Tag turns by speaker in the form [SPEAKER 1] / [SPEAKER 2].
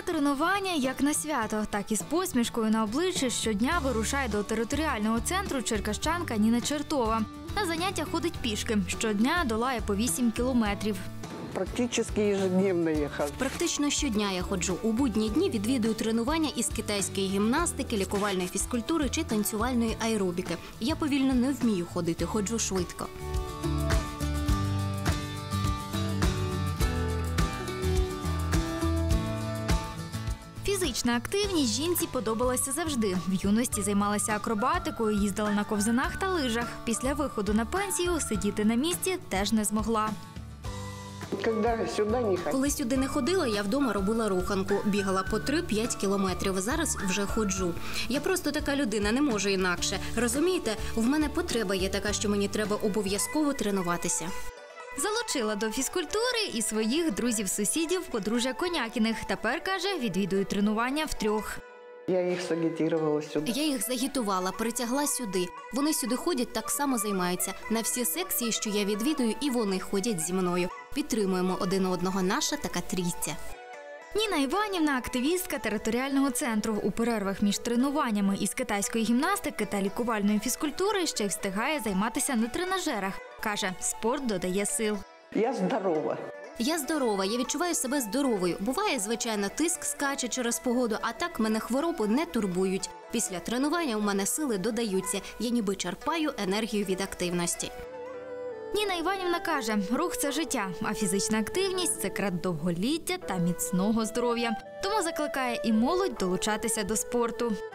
[SPEAKER 1] тренування як на свято, так і з посмішкою на обличчі щодня вирушає до територіального центру черкащанка Ніна Чертова. На заняття ходить пішки. Щодня долає по 8 кілометрів.
[SPEAKER 2] Практично щодня я ходжу. У будні дні відвідую тренування із китайської гімнастики, лікувальної фізкультури чи танцювальної аеробіки. Я повільно не вмію ходити, ходжу швидко.
[SPEAKER 1] Фізична активність жінці подобалася завжди. В юності займалася акробатикою, їздила на ковзанах та лижах. Після виходу на пенсію сидіти на місці теж не змогла.
[SPEAKER 2] Коли сюди не ходила, я вдома робила руханку. Бігала по 3-5 кілометрів. Зараз вже ходжу. Я просто така людина, не можу інакше. Розумієте, в мене потреба є така, що мені треба обов'язково тренуватися.
[SPEAKER 1] Залучила до фізкультури і своїх друзів-сусідів подружжя Конякіних. Тепер, каже, відвідує тренування втрьох.
[SPEAKER 2] Я їх загітувала, притягла сюди. Вони сюди ходять, так само займаються. На всі секції, що я відвідую, і вони ходять зі мною. Підтримуємо один одного, наша така трійця.
[SPEAKER 1] Ніна Іванівна – активістка територіального центру. У перервах між тренуваннями із китайської гімнастики та лікувальної фізкультури ще й встигає займатися на тренажерах. Каже, спорт додає сил.
[SPEAKER 2] Я здорова, я відчуваю себе здоровою. Буває, звичайно, тиск скаче через погоду, а так мене хвороби не турбують. Після тренування у мене сили додаються. Я ніби черпаю енергію від активності.
[SPEAKER 1] Ніна Іванівна каже, рух – це життя, а фізична активність – секрет довголіття та міцного здоров'я. Тому закликає і молодь долучатися до спорту.